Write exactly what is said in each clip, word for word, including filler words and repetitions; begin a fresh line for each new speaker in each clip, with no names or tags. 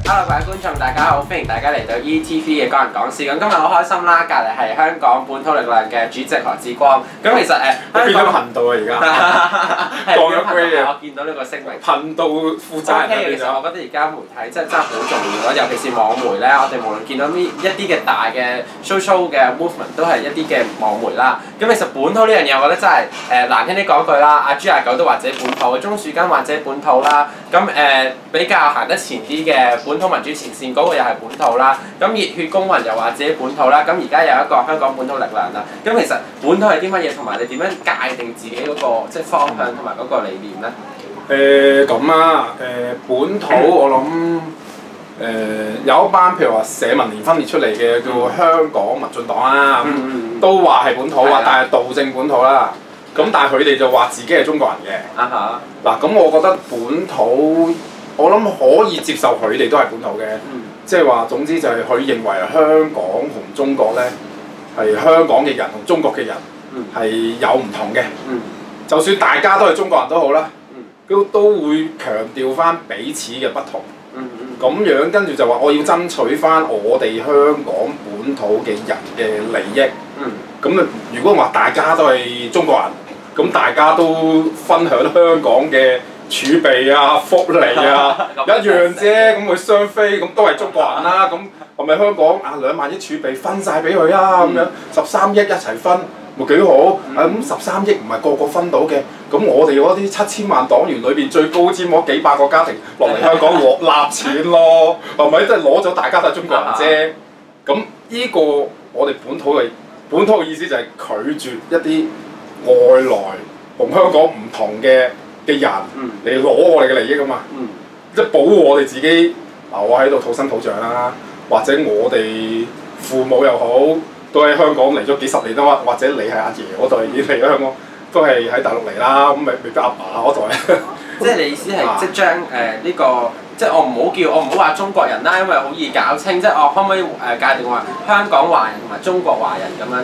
Hello 各位觀眾，大家好，歡迎大家嚟到 E T V 嘅講人講事。咁今日好開心啦，隔離係香港本土力量嘅主席何志光。咁其實誒，
變咗頻道啊而家，降咗 grade 啊！
我見到呢個聲明。
頻道負責人
OK，其實我覺得而家媒體真係真係好重要咯，尤其是網媒咧，我哋無論見到呢一啲嘅大嘅 social 嘅 movement 都係一啲嘅網媒啦。咁其實本土呢樣嘢，我覺得真係誒難聽啲講句啦，阿豬阿狗都或者本土，鍾樹根或者本土啦。咁誒、呃、比較行得前啲嘅本土民主前線嗰個又係本土啦。咁熱血公民又話自己本土啦。咁而家有一個香港本土力量啦。咁其實本土係啲乜嘢，同埋你點樣界定自己嗰、那個即係方向同埋嗰個理念咧？
誒咁啊，誒、呃、本土我諗誒、呃、有一班譬如話社民連分裂出嚟嘅叫香港民進黨啦，嗯、都話係本土啊，但係道正本土啦。咁但係佢哋就話自己係中國人嘅。啊哈！嗱咁我覺得本土，我諗可以接受佢哋都係本土嘅，嗯、即係話總之就係佢認為香港同中國咧係香港嘅人同中國嘅人係有唔同嘅。嗯、就算大家都係中國人都好啦，都、嗯、都會強調翻彼此嘅不同。咁、嗯嗯、樣跟住就話我要爭取翻我哋香港本土嘅人嘅利益。咁啊、嗯，如果話大家都係中國人，咁大家都分享香港嘅儲備啊、福利啊，一樣啫。咁佢雙飛，咁都係中國人啦。咁係咪香港啊兩萬億儲備分晒俾佢啊？咁樣十三億一齊分，咪幾好？啊咁十三億唔係個個分到嘅。咁我哋嗰啲七千萬黨員裏邊最高佔嗰幾百個家庭落嚟香港獲納錢咯，係咪？即係攞咗大家都係中國人啫。咁呢個我哋本土嘅本土嘅意思就係拒絕一啲外來同香港唔同嘅嘅人嚟攞我哋嘅利益啊嘛，嗯、即係保護我哋自己。嗱，我喺度土生土長啦，或者我哋父母又好，都喺香港嚟咗幾十年啦，或者你係阿爺嗰代已經嚟咗香港，都係喺大陸嚟啦，咁咪未必阿爸嗰代。
即係你意思係即將誒呢個，即係我唔好叫我唔好話中國人啦，因為好易搞清。即係我可唔可以誒界定話香港華人同埋中國華人咁樣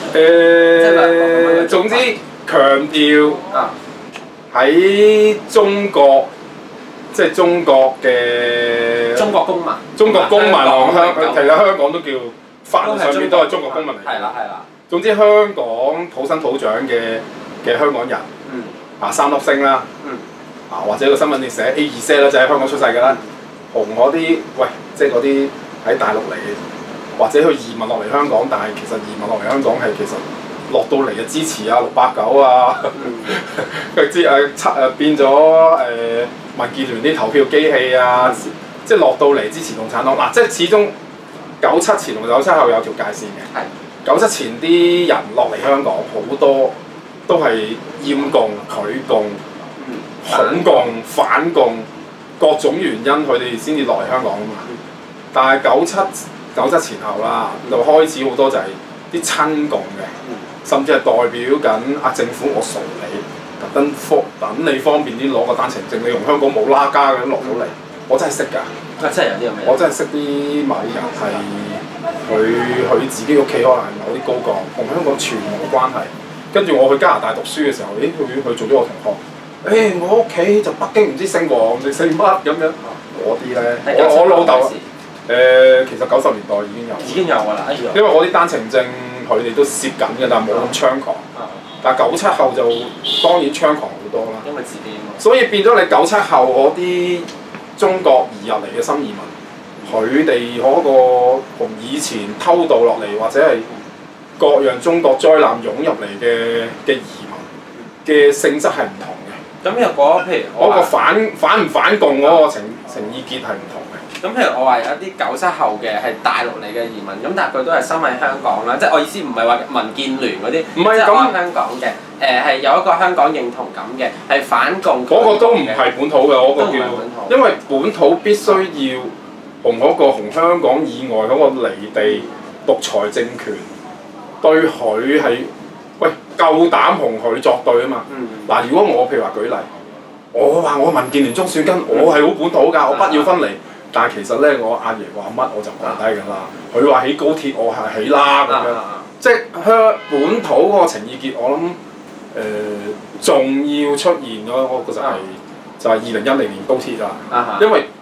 咧？誒，
總之強調喺中國，即係中國嘅
中國公民，
中國公民同香，其實香港都叫法律上面都係中國公民嚟嘅。
係啦係啦。總
之香港土生土長嘅嘅香港人，嗯、啊三粒星啦。嗯啊，或者個新聞你寫 A 二 set 啦，就喺香港出世㗎啦。紅嗰啲，喂，即係嗰啲喺大陸嚟，或者去移民落嚟香港，但係其實移民落嚟香港係其實落到嚟就支持啊六八九啊，佢知誒七誒變咗誒、呃、民建聯啲投票機器啊，嗯、即係落到嚟支持共產黨。嗱、啊，即係始終九七前同九七後有條界線嘅。係是。九七前啲人落嚟香港好多都係厭共、拒共。恐共、反共，各種原因佢哋先至落嚟香港啊嘛。但係九七九七前後啦，就開始好多就係啲親共嘅，甚至係代表緊啊政府我傻你，特登方等你方便啲攞個單程證，你同香港冇拉家嘅落到嚟，我真係識㗎。啊，真係有啲咁嘅。我真係識啲某人係佢佢自己屋企可能係某啲高幹，同香港全無關係。跟住我去加拿大讀書嘅時候，誒佢佢做咗我同學。誒、欸、我屋企就北京唔知姓黃定姓乜咁樣，嗰啲咧，我我老豆誒其實九十年代已經有，
已經有㗎啦，
因為我啲單程證佢哋都攝緊嘅，但係冇咁猖狂。嗯、但係九七後就當然猖狂好多啦，
因為自己
所以變咗你九七後嗰啲中國移入嚟嘅新移民，佢哋嗰個同以前偷渡落嚟或者係各樣中國災難湧入嚟嘅嘅移民嘅性質係唔同。
咁若果譬如
我個反反唔反共嗰個情情意結係唔同嘅。
咁譬如我話有啲九七後嘅係大陸嚟嘅移民，咁但係佢都係生喺香港啦，即係我意思唔係話民建聯嗰啲，唔係咁香港嘅，誒係有一個香港認同感嘅，係反共。
嗰個都唔係本土嘅，嗰個叫，因為本土必須要同嗰個同香港以外嗰個離地獨裁政權對佢係。喂，夠膽同佢作對啊嘛！嗱、嗯，如果我譬如話舉例，我話我民建聯鍾樹根，嗯、我係好本土㗎，我不要分離。嗯、但係其實咧，我阿爺話乜我就跪低㗎啦。佢話、嗯、起高鐵，我係起啦咁樣。嗯、即係香本土嗰個情意結，我諗誒仲要出現咗，我其實係就係二零一零年高鐵啦。嗯、因為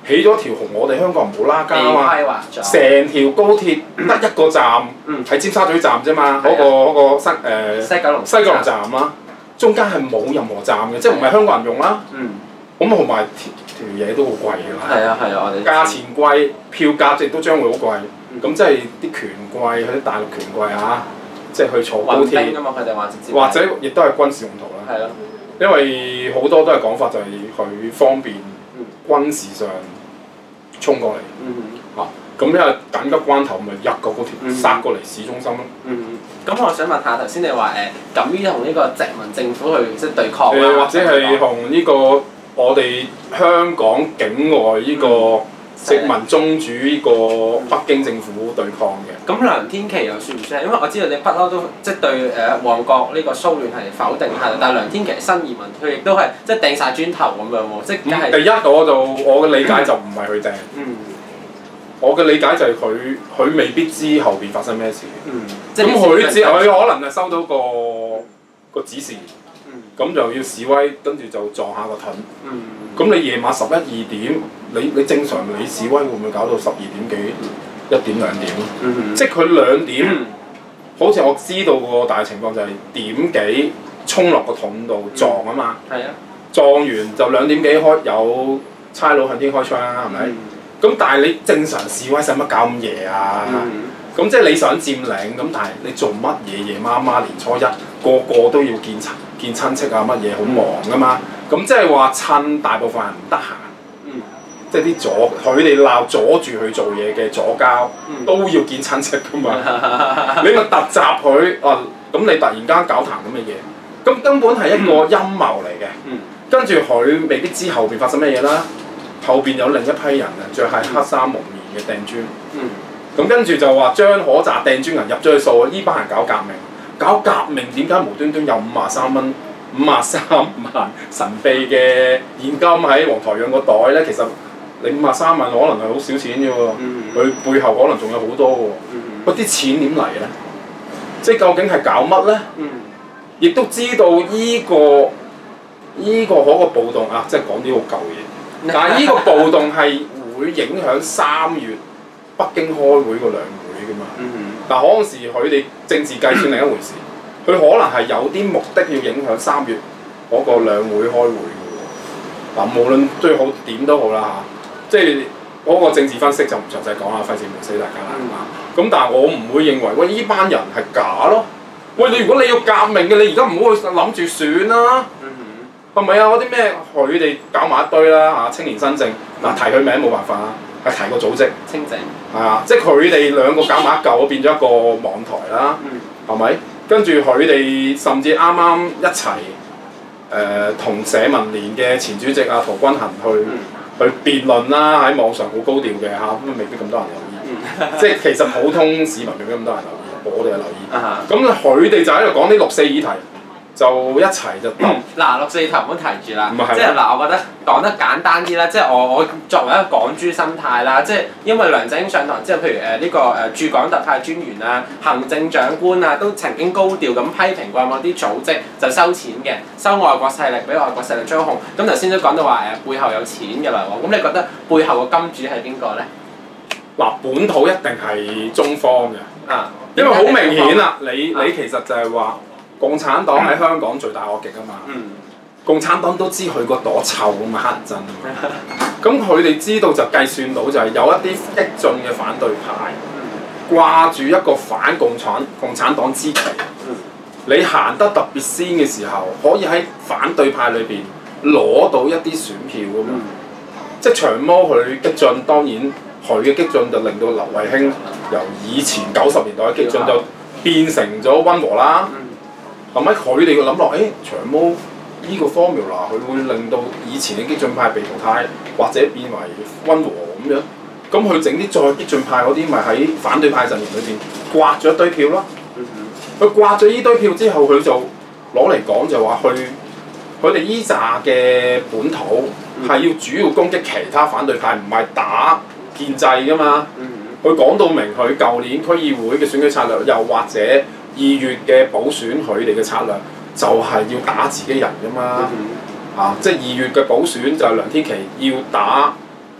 起咗條同我哋香港人冇拉交啊嘛，
規劃咗
成條高鐵得一個站，喺尖沙咀站啫嘛，嗰個嗰個西誒
西九龍
西九龍站啊，中間係冇任何站嘅，即係唔係香港人用啦。
嗯。
咁同埋條條嘢都好貴㗎啦。
係啊係啊，我哋
價錢貴，票價亦都將會好貴。咁即係啲權貴，嗰啲大陸權貴啊，即係去坐高鐵。
㗎嘛，佢哋話直接。
或者亦都係軍事用途啦。
係咯。因
為好多都係講法就係佢方便軍事上衝過嚟。
嗯。
嚇！咁因為緊急關頭，咪入個高鐵殺過嚟市中心咯。
嗯。咁我想問下頭先你話誒，敢於同呢個殖民政府去即係對抗
誒，或者係同呢個我哋香港境外呢個殖民宗主呢個北京政府對抗嘅。
咁梁天琦又算唔算？因為我知道你不嬲都即係對誒旺角呢個騷亂係否定係，但係梁天琦新移民佢亦都係即係掟晒磚頭咁樣喎，即係。
第一我就我嘅理解就唔係佢掟。
嗯。我
嘅理解就係佢佢未必知後邊發生咩事。
嗯。
咁佢知佢可能係收到個個指示。咁就要示威，跟住就撞下個盾。嗯。咁你夜晚十一二點，你你正常你示威會唔會搞到十二點幾、一點兩點？嗯、即係佢兩點，嗯、好似我知道個大情況就係點幾衝落個盾度撞啊嘛。係啊、嗯。撞完就兩點幾開有差佬向天開槍啦，係咪？咁、嗯、但係你正常示威使乜搞咁夜啊？咁、嗯、即係你想佔領，咁但係你做乜嘢夜媽媽年初一個個都要見親見親戚啊乜嘢好忙噶嘛？咁即係話趁大部分人唔得閒，嗯、即係啲阻佢哋鬧阻住佢做嘢嘅左膠，嗯、都要見親戚噶嘛？你咪突襲佢啊！咁你突然間搞壇咁嘅嘢，咁根本係一個陰謀嚟嘅。嗯、跟住佢未必知後邊發生咩嘢啦，後邊有另一批人啊，着係黑衫蒙面嘅掟磚。嗯咁跟住就話將可擲掟磚人入咗去數，呢班人搞革命，搞革命點解無端端有五十三蚊、五十三萬神秘嘅現金喺黃台仰個袋咧？其實你五十三萬可能係好少錢啫喎，佢、嗯、背後可能仲有好多喎。嗰啲、嗯、錢點嚟咧？即係究竟係搞乜咧？亦、嗯、都知道依、這個依、這個嗰個暴動啊，即係講啲好舊嘢，但係呢個暴動係會影響三月。北京開會個兩會㗎嘛，嗯、但嗰陣時佢哋政治計算另一回事，佢可能係有啲目的要影響三月嗰個兩會開會㗎喎。嗱，無論最好點都好啦嚇，即係嗰個政治分析就唔詳細講啦，費事悶死大家啦。咁、嗯、但係我唔會認為喂呢班人係假咯。喂，你如果你要革命嘅，你而家唔好去諗住選啦。係咪啊？嗰啲咩佢哋搞埋一堆啦嚇，青年新政嗱提佢名冇辦法啊。係提個組織，清靜係啊，即係佢哋兩個搞埋一嚿，變咗一個網台啦，係咪、嗯？跟住佢哋甚至啱啱一齊誒同社民連嘅前主席阿陶君行去、嗯、去辯論啦，喺網上好高調嘅嚇，咁、啊、未必咁多人留意。嗯、即係其實普通市民未必咁多人留意，我哋係留意。咁佢哋就喺度講啲六四議題。就一齊就嗱、
嗯、六四頭唔好提住啦，即係嗱，我覺得講得簡單啲啦，即係我我作為一個港豬心態啦，即係因為梁振英上台之後，譬如誒呢、呃這個誒、呃、駐港特派專員啊、行政長官啊，都曾經高調咁批評過某啲組織就收錢嘅，收外國勢力俾外國勢力操控。咁頭先都講到話誒、呃、背後有錢嘅啦喎，咁你覺得背後個金主係邊個咧？嗱，本土一定係中方嘅，啊，因為好明顯啦，你你其實就係話。共產黨喺香港最大惡極啊嘛，嗯、共產黨都知佢個朵臭咁啊，乞人憎。咁佢哋知道就計算到就係有一啲激進嘅反對派，掛住一個反共產共產黨之旗。嗯、你行得特別先嘅時候，可以喺反對派裏邊攞到一啲選票啊嘛。嗯、即係長毛佢激進，當然佢嘅激進就令到劉慧卿由以前九十年代嘅激進就變成咗溫和啦。嗯係咪佢哋嘅諗落？誒、欸、長毛依個 formula 佢會令到以前嘅激進派被淘汰，或者變為溫和咁樣。咁佢整啲再激進派嗰啲，咪喺反對派陣營裏邊刮咗一堆票咯。佢刮咗依堆票之後，佢就攞嚟講就話去佢哋依紮嘅本土係要主要攻擊其他反對派，唔係打建制㗎嘛。佢講到明佢舊年區議會嘅選舉策略，又或者。二月嘅補選，佢哋嘅策略就係要打自己人㗎嘛，嗯、啊，即係二月嘅補選就係梁天琦要打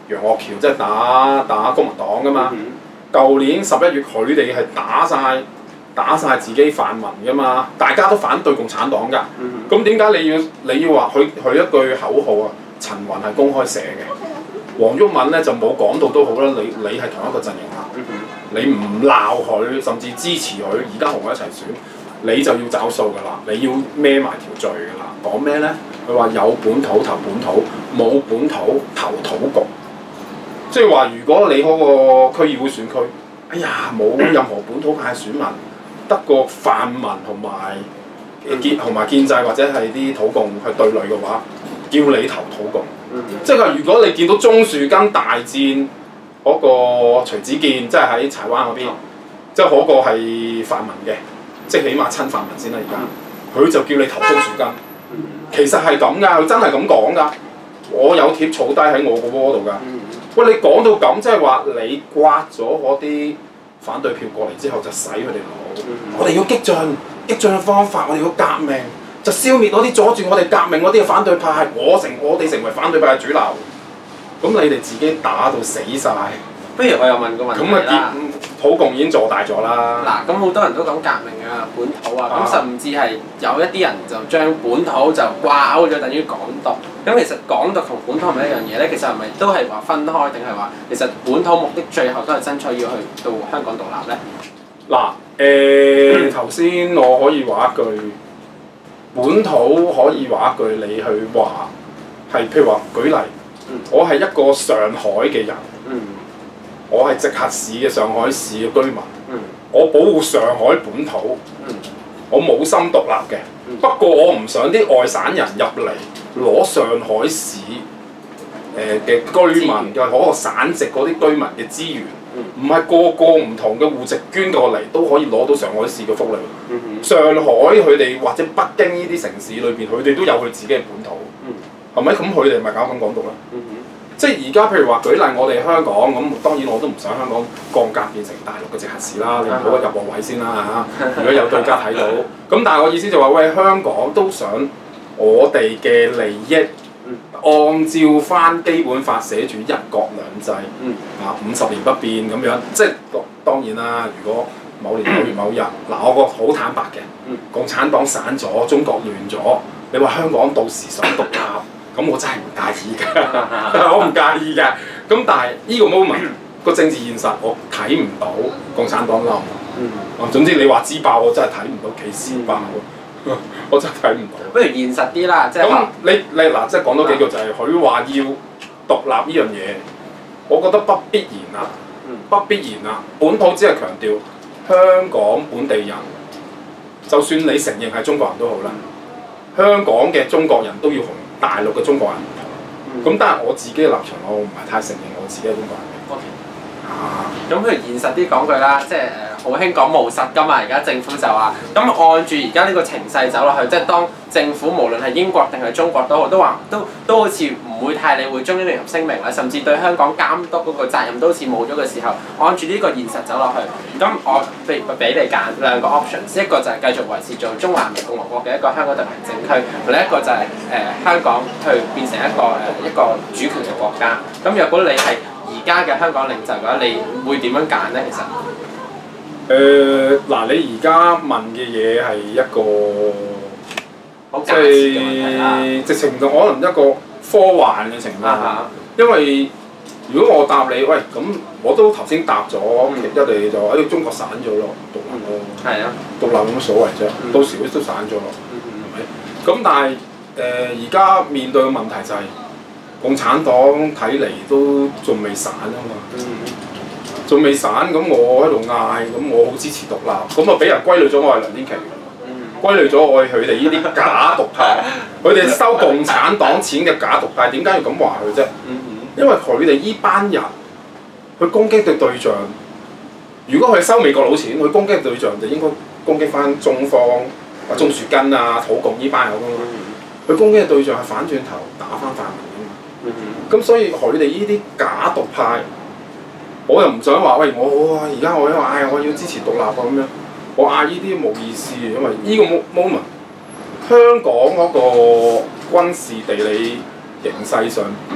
楊岳橋即係打打公民黨噶嘛。舊、嗯、年十一月佢哋係打晒打曬自己泛民噶嘛，大家都反對共產黨㗎。咁點解你要你要話佢佢一句口號啊？陳雲係公開寫嘅，黃毓民咧就冇講到都好啦。你你係同一個陣營啦，嗯、你唔鬧佢，甚至支持佢，而家同我一齊選，你就要找數㗎啦，你要孭埋條罪㗎啦。講咩咧？佢話有本土投本土，冇本土投土局。即係話，如果你嗰個區議會選區，哎呀冇任何本土派選民，得個泛民同埋建同埋建制或者係啲土共去對壘嘅話，叫你投土共。嗯、即係話，如果你見到鍾樹根大戰嗰個徐子健，即係喺柴灣嗰邊，即係嗰個係泛民嘅，即係起碼親泛民先啦。而家佢就叫你投鍾樹根，其實係咁㗎，佢真係咁講㗎。我有貼草低喺我個窩度㗎。喂，你講到咁，即係話你刮咗嗰啲反對票過嚟之後，就洗佢哋腦。嗯、我哋要激進，激進嘅方法，我哋要革命，就消滅嗰啲阻住我哋革命嗰啲嘅反對派。我成我哋成為反對派嘅主流。咁你哋自己打到死晒。
不如我又問個問題啦。
土共已經做大咗啦。
嗱，咁好多人都講革命啊、本土啊，咁、啊、甚至係有一啲人就將本土就掛鈎咗，等於港獨。咁其實港獨同本土係咪一樣嘢咧？其實係咪都係話分開，定係話其實本土目的最後都係爭取要去到香港獨立咧？
嗱，誒頭先我可以話一句，本土可以話一句，你去話係譬如話舉例，嗯、我係一個上海嘅人。嗯我係直轄市嘅上海市嘅居民，嗯、我保護上海本土，嗯、我冇心獨立嘅。嗯、不過我唔想啲外省人入嚟攞上海市誒嘅、呃、居民嘅嗰個省籍嗰啲居民嘅資源，唔係、嗯、個個唔同嘅戶籍捐過嚟都可以攞到上海市嘅福利。嗯嗯、上海佢哋或者北京呢啲城市裏邊，佢哋都有佢自己嘅本土，係咪、嗯？咁佢哋咪搞緊港獨咧？嗯嗯即係而家，譬如話舉例，我哋香港咁，當然我都唔想香港降格變成大陸嘅直轄市啦。你唔好入我位先啦嚇。如果有對家睇到，咁但係我意思就話、是，喂，香港都想我哋嘅利益按照翻基本法寫住一國兩制，啊五十年不變咁樣。即係當然啦，如果某年某月某日，嗱我個好坦白嘅，共產黨散咗，中國亂咗，你話香港到時想獨立？咁我真係唔介意㗎，我唔介意㗎。咁但係呢個 moment 個政治現實，我睇唔到共產黨冧。嗯。總之你話支爆，我真係睇唔到幾時爆，嗯、我真係睇唔到。不如
現實啲啦，即係
咁你你嗱，即係講多幾句就係佢話要獨立呢樣嘢，我覺得不必然啊，嗯、不必然啊。本土只係強調香港本地人，就算你承認係中國人都好啦，香港嘅中國人都要同大陸嘅中國人唔同，咁、嗯、但係我自己嘅立場，我唔係太承認我自己係中國人嘅。
Okay. 啊，咁譬如現實啲講句啦，即係誒好興講務實㗎嘛。而家政府就話，咁按住而家呢個情勢走落去，即係當政府無論係英國定係中國都好，都話都都好似唔會太理會中英聯合聲明啦，甚至對香港監督嗰個責任都好似冇咗嘅時候，按住呢個現實走落去，咁我俾俾你揀兩個 options， 一個就係繼續維持做中華人民共和國嘅一個香港特別行政區，另一個就係、是、誒、呃、香港去變成一個誒、呃、一個主權嘅國家。咁若果你係而家嘅香港領袖嘅話，你會點樣揀咧？其實
誒嗱、呃，你而家問嘅嘢係一個即係直情就可能一個科幻嘅情況，啊、因為如果我答你，喂咁我都頭先答咗，嗯、一嚟就誒、哎、中國散咗咯，獨立咯，係啊，獨立有乜所謂啫？嗯、到時都散咗咯，係咪、嗯？咁但係誒而家面對嘅問題就係、是。共產黨睇嚟都仲未散啊嘛，仲未、嗯、散，咁我喺度嗌，咁我好支持獨立，咁啊俾人歸類咗我係梁天琦，嗯、歸類咗我係佢哋呢啲假獨派，佢哋收共產黨錢嘅假獨派，點解要咁話佢啫？因為佢哋呢班人，佢攻擊嘅對象，如果佢收美國佬錢，佢攻擊嘅對象就應該攻擊翻中方，啊鍾樹根啊、土共呢班人咁咯，佢攻擊嘅對象係反轉頭打翻泛民。咁、嗯、所以佢哋呢啲假獨派，我又唔想話喂我而家我因為嗌我要支持獨立啊咁樣，我嗌呢啲冇意思，因為呢個 moment 香港嗰個軍事地理形勢上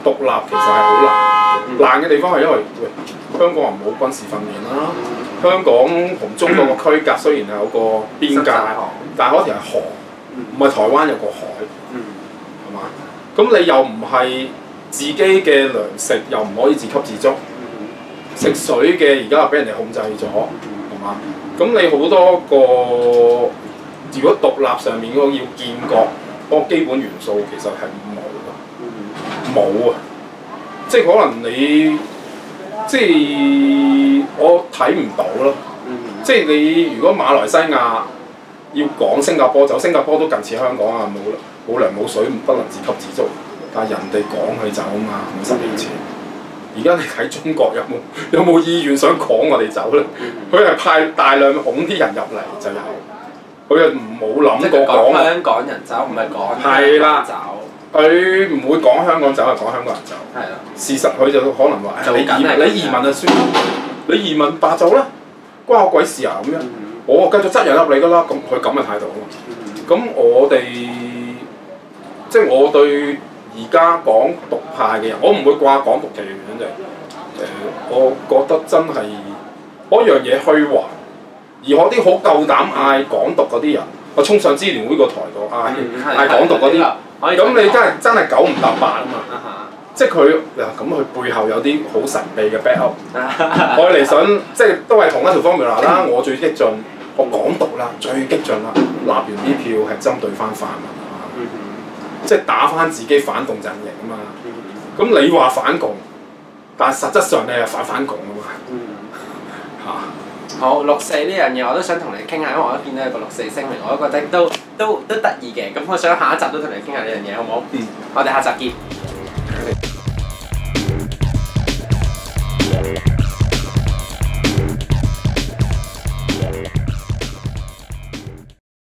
獨立其實係好難，難嘅地方係因為喂香港人冇軍事訓練啦，香港同中國個區隔雖然係有個邊界，但係嗰條係河，唔係台灣有個海，係嘛？咁你又唔係自己嘅糧食，又唔可以自給自足，食水嘅而家又俾人哋控制咗，係嘛？咁你好多個如果獨立上面嗰個要建國嗰個基本元素其實係冇㗎，冇啊！即係可能你即係我睇唔到咯。即係你如果馬來西亞要講新加坡走，新加坡都近似香港啊，冇冇糧冇水，不能自給自足。但係人哋趕佢走啊嘛，五十年前。而家你睇中國有冇有冇意願想趕我哋走咧？佢係派大量拱啲人入嚟就有，佢又冇諗過講
香港人走，唔係講
係啦
走。
佢唔會講香港走，係講香港人走。
係啦。
事實佢就可能話：誒、哎、你移你移民就算，你移民罷走啦，關我鬼事啊咁樣。我繼續質人入你㗎啦，咁佢咁嘅態度啊嘛。咁我哋即係我對而家港獨派嘅人，我唔會掛港獨嘅原因就係、是、誒、呃，我覺得真係嗰樣嘢虛幻，而嗰啲好夠膽嗌港獨嗰啲人，我衝上支聯會個台度嗌嗌港獨嗰啲，咁你真係真係九唔搭八啊嘛！即係佢嗱咁，佢背後有啲好神秘嘅 back up，我嚟想即係都係同一條 formula 啦。我最激進，我港獨啦，最激進啦，立完啲票係針對翻泛民啊嘛，即係打翻自己反動陣營啊嘛。咁你話反共，但係實質上你係反反共啊嘛。嚇！
好，六四呢樣嘢我都想同你傾下，因為我都見到有個六四聲明，我都覺得都都都得意嘅。咁我想下一集都同你傾下呢樣嘢，好唔好？嗯。我哋下集見。